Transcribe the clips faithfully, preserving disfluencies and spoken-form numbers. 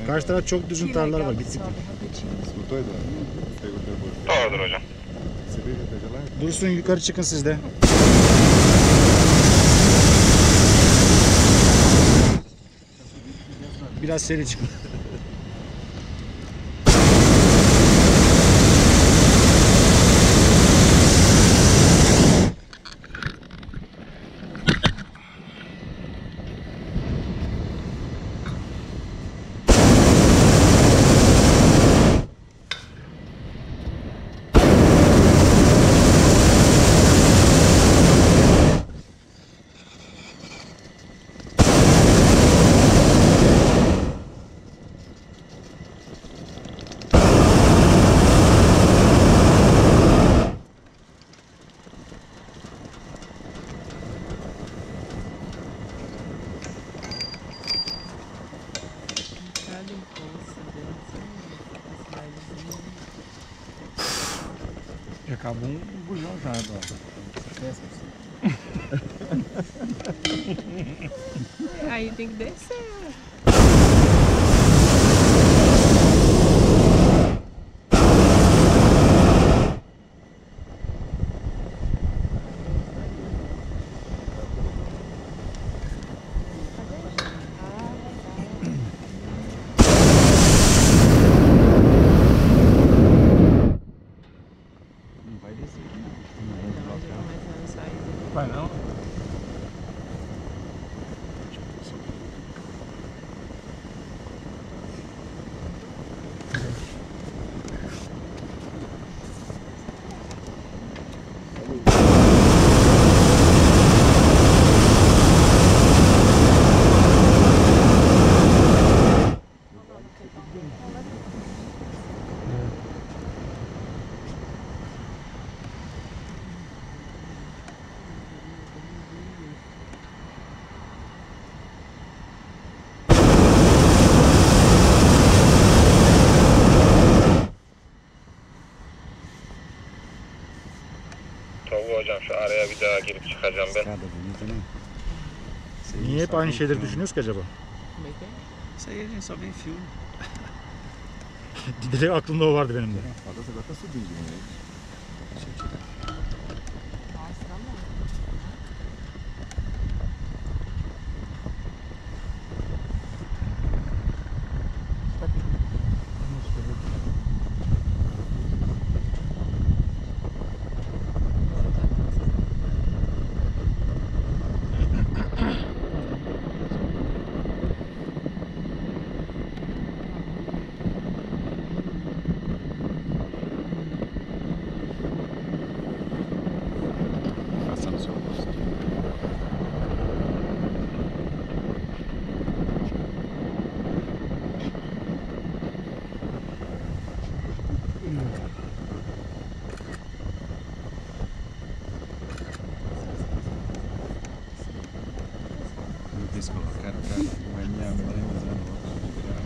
Karşı taraf çok düzgün tarlalar var. Gittik. Doğrudur hocam. Dursun, yukarı çıkın siz de. Biraz seri çıkın. E acabou um bujão já agora. Aí tem que descer. Vai não? Tabii hocam, şu araya bir daha girip çıkacağım ben. Niye hep aynı şeyleri düşünüyoruz ki acaba? Isso aí a gente só vê em filme. Direkt aklımda o vardı benim de. Eles colocaram pra minha mãe usando óculos de grau.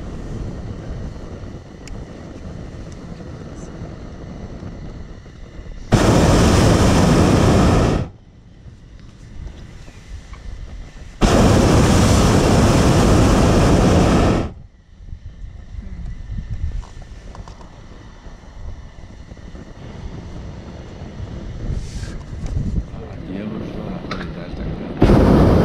Ali elogiou a qualidade da câmera.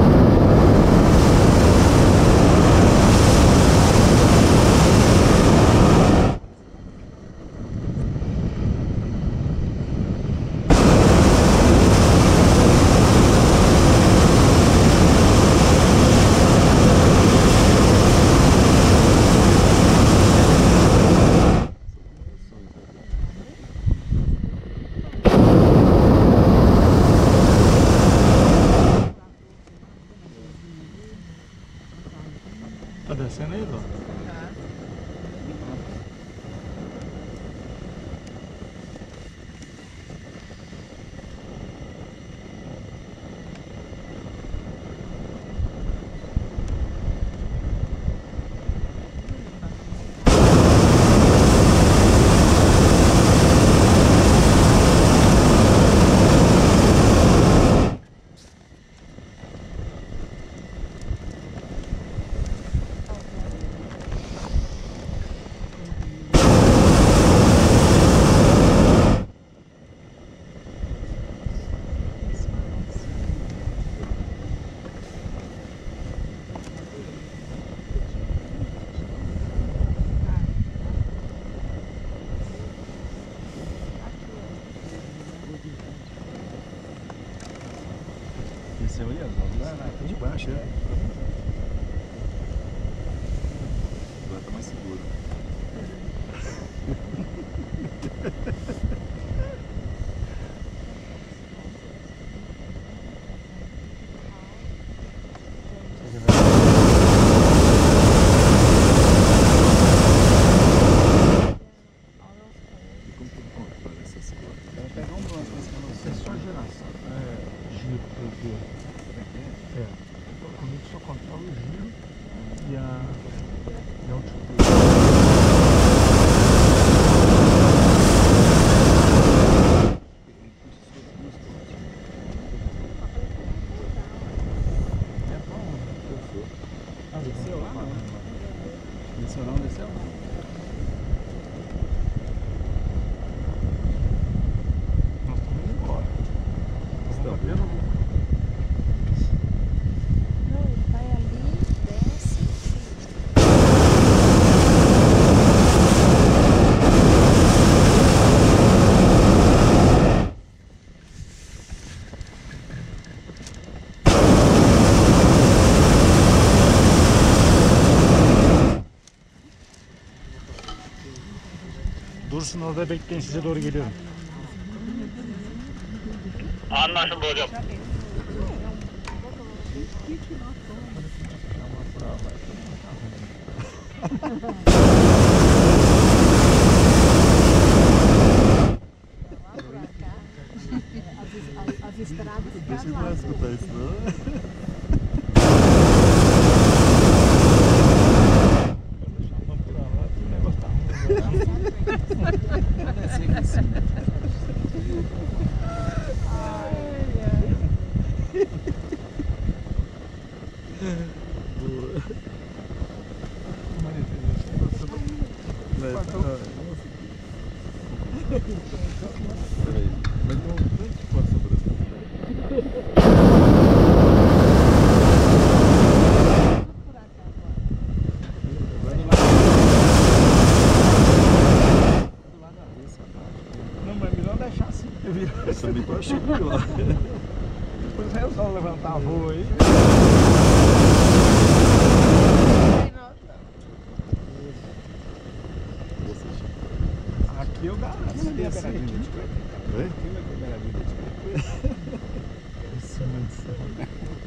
Tá descendo aí, Dó? Aqui de baixo, é. Agora tá mais seguro. E como que ele controla essa segura? Ela pega um bronze, mas ela É só geração. É, giro, porque... É. Comigo só controla o giro e a, e a altitude. É bom. Ah, desceu lá? Desceu não, desceu não. Nós estamos indo embora. Estamos pelo... Não, ele vai ali, desce. Dursun orada bekleyin, size doğru geliyorum. Anlaşıldı hocam. As estradas Deixa eu não escutar isso não. Vamos por lá, que o negócio tá ruim. Vai descer aqui em cima. Vai, tá. Peraí, mas não tem que pôr a sobrancelha. Não, mas melhor deixar assim. Eu vi. Eu também tô achando melhor. Depois resolve levantar a voo aí. Aqui eu garanto. Não tem a Descer beiradinha aqui. de cueca? Oi? Tem a beiradinha de cueca? Isso, mas...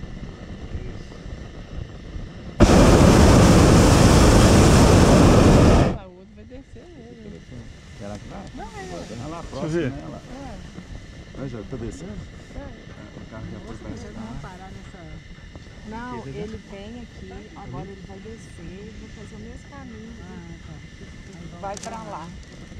A outra vai descer mesmo. Será que vai? Não, é. Vai lá, Deixa eu próximo, ver. né? Lá. Vai, já tá descendo? O carro já foi pra Vocês vão cá. parar nessa... Não, ele vem aqui, agora ele vai descer e vai fazer o mesmo caminho. Vai pra lá.